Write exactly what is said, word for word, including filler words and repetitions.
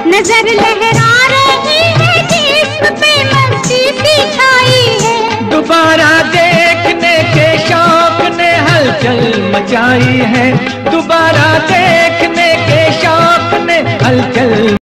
नजर लहरा रही है जिस्म पे मस्ती सी छाई है। दोबारा देखने के शौक ने हलचल मचाई है। दोबारा देखने के शौक ने हलचल